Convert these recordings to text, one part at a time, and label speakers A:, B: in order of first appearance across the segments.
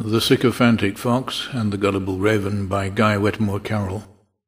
A: The Sycophantic Fox and the Gullible Raven by Wetmore Carryl.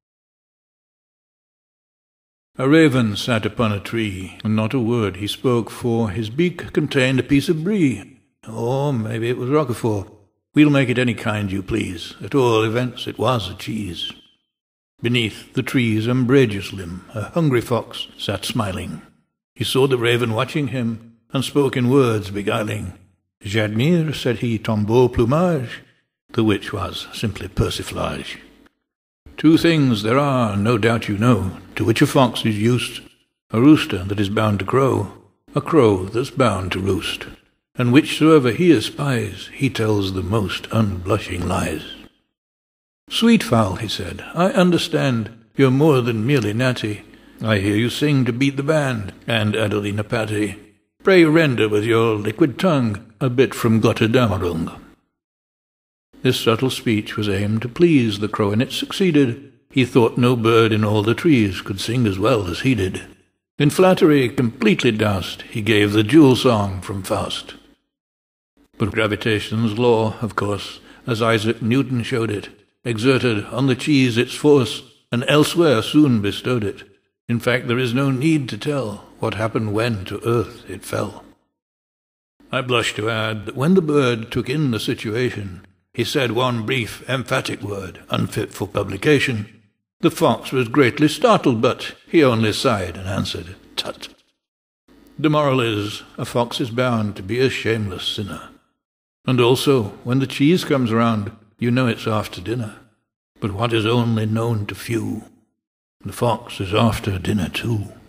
A: A raven sat upon a tree, and not a word he spoke, for his beak contained a piece of brie. Or maybe it was roquefort. We'll make it any kind you please. At all events it was a cheese. Beneath the tree's umbrageous limb a hungry fox sat smiling. He saw the raven watching him, and spoke in words beguiling. "J'admire," said he, "ton beau plumage," the which was simply persiflage. Two things there are, no doubt you know, to which a fox is used: a rooster that is bound to crow, a crow that's bound to roost, and whichsoever he espies, he tells the most unblushing lies. "Sweet fowl," he said, "I understand you're more than merely natty. I hear you sing to beat the band, and Adelina Patti. Pray render with your liquid tongue a bit from Gotterdammerung." This subtle speech was aimed to please the crow, and it succeeded. He thought no bird in all the trees could sing as well as he did. In flattery completely doused, he gave the jewel song from Faust. But gravitation's law, of course, as Isaac Newton showed it, exerted on the cheese its force, and elsewhere soon bestowed it. In fact, there is no need to tell what happened when to earth it fell. I blush to add that when the bird took in the situation, he said one brief, emphatic word, unfit for publication. The fox was greatly startled, but he only sighed and answered, "Tut." The moral is, a fox is bound to be a shameless sinner. And also, when the cheese comes round, you know it's after dinner. But what is only known to few, the fox is after dinner too.